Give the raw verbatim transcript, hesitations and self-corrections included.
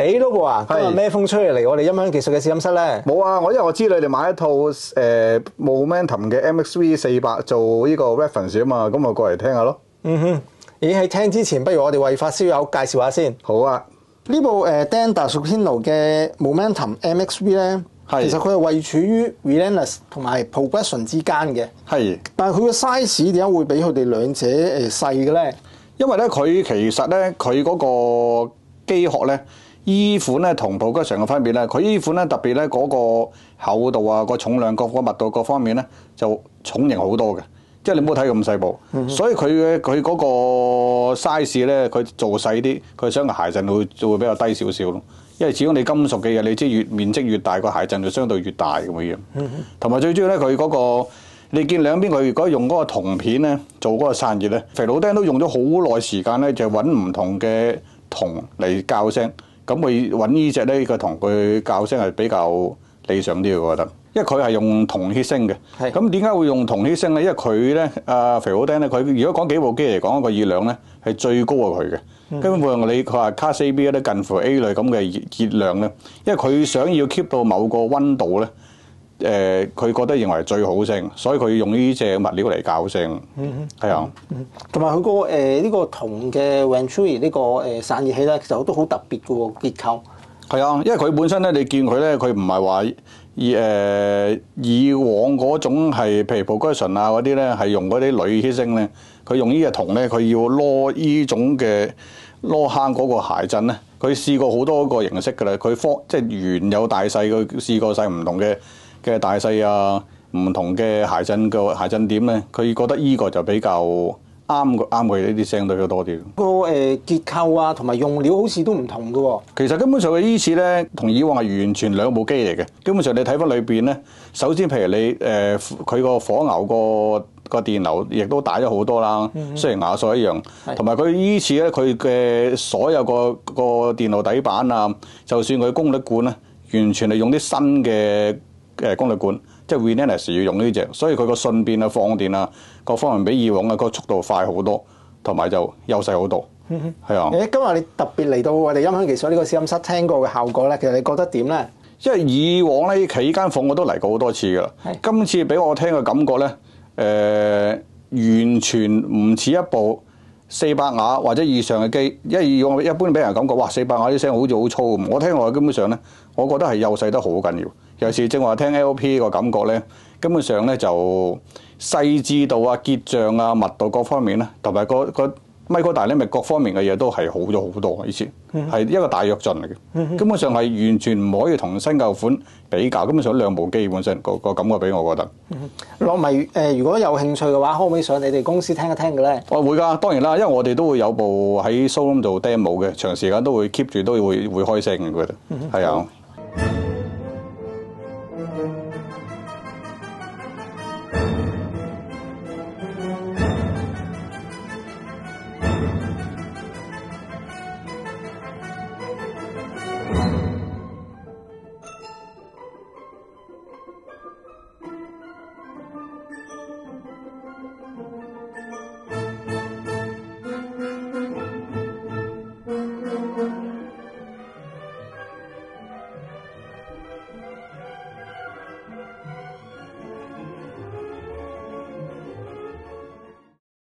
嚟咯喎啊！今日咩風吹嚟我哋音響技術嘅試音室咧？ 冇啊！我因為我知你哋買一套誒、呃、Momentum 嘅 M X V 四百做呢個 reference 啊嘛，咁我過嚟聽下咯。 嗯哼，咦喺聽之前，不如我哋為發燒友介紹下先。 好啊！ 呢部誒 Dan DaSupino 嘅 Momentum M X V 咧，其實佢係位處於 Relentless 同埋 Progression 之間嘅。係，但係佢嘅 size 點解會比佢哋兩者誒細嘅咧？ 因為咧，佢其實咧，佢嗰個機殼咧，依款咧同 Progression 嘅分別咧，佢依款咧特別咧嗰個厚度啊、個重量、各個密度各方面咧就重型好多嘅。即係你唔好睇咁細部，嗯、所以佢嘅佢嗰個 size 咧，佢做細啲，佢想個鞋震會就會比較低少少咯。因為始終你金屬嘅嘢，你知越面積越大，個鞋震就相對越大咁嘅樣。同埋、嗯、最主要咧，佢嗰、嗰個你見兩邊佢如果用嗰個銅片咧做嗰個散熱咧，肥佬釘都用咗好耐時間咧，就揾唔同嘅銅嚟校聲。咁佢揾呢隻咧個銅佢校聲係比較理想啲嘅，我覺得。因為佢係用銅血聲嘅，咁點解會用銅血聲咧？因為佢咧，阿肥佬釘咧，佢如果講幾部機嚟講，個熱量咧係最高過佢嘅。嗯、根本上你佢話 Class A B 咧近乎 A 類咁嘅熱熱量咧，因為佢想要 keep 到某個溫度咧，誒、呃，佢覺得認為最好聲，所以佢用呢隻物料嚟校聲。嗯係啊， 同埋佢個誒呢個銅嘅 Venturi 呢個誒散熱器咧，其實都好特別嘅喎結構。 係啊，因為佢本身咧，你見佢咧，佢唔係話以誒、呃、以往嗰種係，譬如 Progression 啊嗰啲咧，係用嗰啲鋁氣聲咧，佢用呢隻銅咧，佢要攞呢種嘅攞坑嗰個鞋震咧，佢試過好多個形式㗎啦，佢方即係圓有大細，佢試過晒唔同嘅嘅大細啊，唔同嘅鞋震個鞋震點咧，佢覺得呢個就比較啱啱佢呢啲聲對佢多啲。 個誒結構啊，同埋用料好似都唔同嘅喎。 其實根本上佢依次咧，同以往係完全兩部機嚟嘅。基本上你睇翻裏邊咧，首先譬如你誒佢個火牛個個電流亦都大咗好多啦。嗯、哼雖然瓦數一樣，同埋佢依次咧，佢嘅所有個個電路底板啊，就算佢功率管咧，完全係用啲新嘅誒功率管。即係 Relentless 要用呢隻，所以佢個順變啊、放電啊各方面比以往嘅個速度快好多，同埋就優勢好多。嗯哼，係啊。誒，今日你特別嚟到我哋音響技術呢個試音室聽過嘅效果咧，其實你覺得點咧？因為以往咧企間房我都嚟過好多次㗎啦。係。今次俾我聽嘅感覺咧，誒、呃、完全唔似一部四百瓦或者以上嘅機，因為以往一般俾人感覺，哇四百瓦啲聲好似好粗咁。我聽落去根本上咧，我覺得係優勢得好緊要。尤其是正話聽 L P 個感覺咧，根本上咧就細緻度啊、結像啊、密度各方面咧，同埋個個 micro dynamic 各方面嘅嘢都係好咗好多。以前係一個大躍進嚟嘅，嗯、哼根本上係完全唔可以同新舊款比較。根本上兩部機本身個個感覺俾我覺得。 樂迷誒，如果有興趣嘅話，可唔可以上你哋公司聽一聽嘅咧？ 我會㗎，當然啦，因為我哋都會有部喺 showroom 做 demo 嘅，長時間都會 keep 住都會會開聲嘅，覺得係啊。